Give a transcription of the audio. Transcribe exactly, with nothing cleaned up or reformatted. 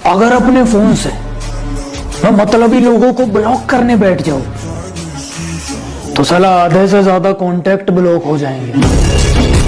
अगर अपने फोन से मैं मतलबी लोगों को ब्लॉक करने बैठ जाऊं तो साला आधे से ज्यादा कांटेक्ट ब्लॉक हो जाएंगे।